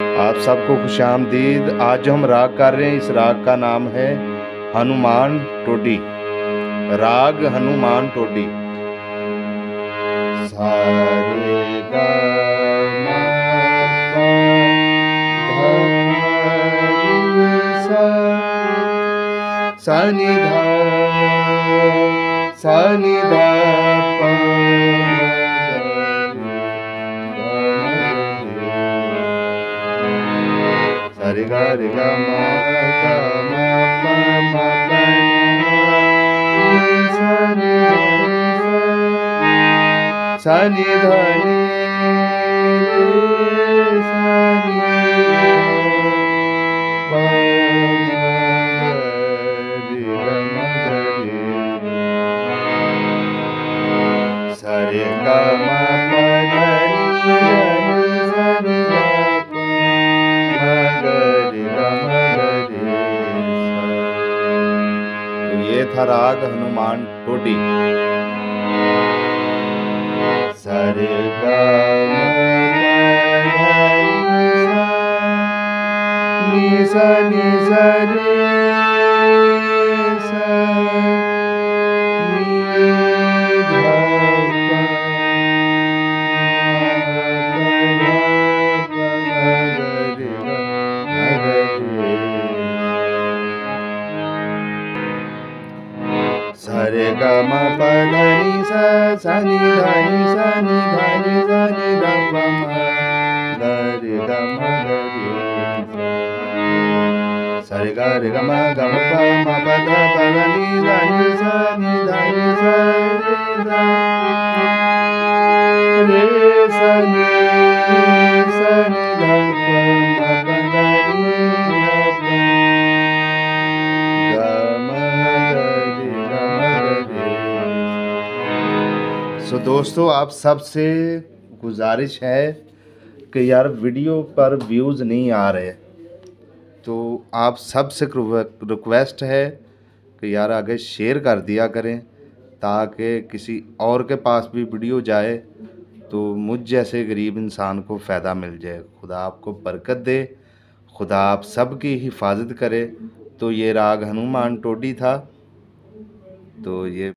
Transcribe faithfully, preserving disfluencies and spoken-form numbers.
आप सबको खुशामदीद। आज जो हम राग कर रहे हैं, इस राग का नाम है हनुमान टोडी। राग हनुमान टोडी। सा रे गा मा पा धा नी सा, सा नि धा सा नि धा पा रे गा रे गा मा गा मा पा मा पा सा नि सा नि धा नि सा नि पा रे गा मा रे सा रे गा मा पा धा नि सा नि धा ये था राग हनुमान टोडी। सा रे गा मा नि सा नि सा रे सा नि धा पा सा रे गा मा पा धा नि सा, सा नि धा नि सा नि धा नि सा नि धा पा मा गा रे गा मा गा रे सा रे गा रे गा मा गा मा पा मा पा धा पा धा नि धा नि सा नि धा नि सा रे धा रे सा नि सा नि धा पा मा पा धा नि धा पा गा मा गा रे गा मा गा रे। सो दोस्तों, आप सबसे गुजारिश है कि यार वीडियो पर व्यूज़ नहीं आ रहे, तो आप सबसे रिक्वेस्ट है कि यार आगे शेयर कर दिया करें ताकि किसी और के पास भी वीडियो जाए तो मुझ जैसे गरीब इंसान को फ़ायदा मिल जाए। खुदा आपको बरकत दे, खुदा आप सबकी हिफाजत करे। तो ये राग हनुमान टोडी था। तो ये